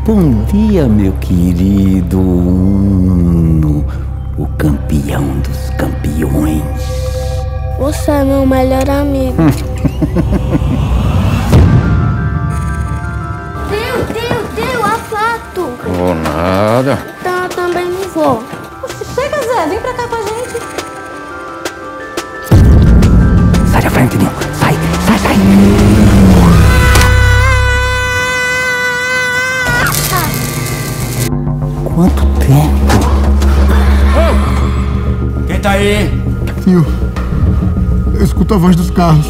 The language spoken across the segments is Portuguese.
Bom dia, meu querido Uno, o campeão dos campeões. Você é meu melhor amigo. Tio, a foto. Vou nada. Então eu também não vou. Chega, Zé, vem pra cá com a gente. Sai da frente, Nil. Sai. Quanto tempo? Quem tá aí? Tio, eu escuto a voz dos carros.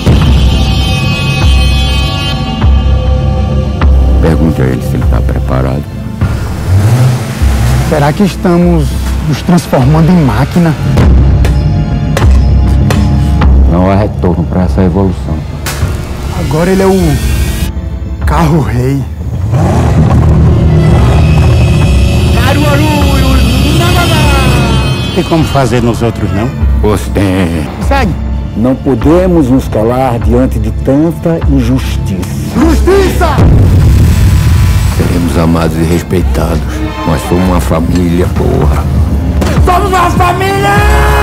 Pergunte a ele se ele tá preparado. Será que estamos nos transformando em máquina? Não há retorno para essa evolução. Agora ele é o carro-rei. Tem como fazer nos outros, não? Pois tem. Segue! Não podemos nos calar diante de tanta injustiça. Justiça! Seremos amados e respeitados. Nós somos uma família, porra. Somos uma família!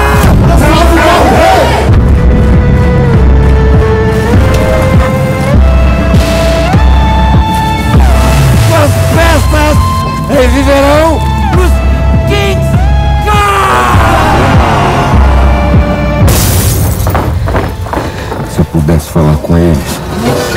Suas festas reviverão nos Kings! Se eu pudesse falar com eles,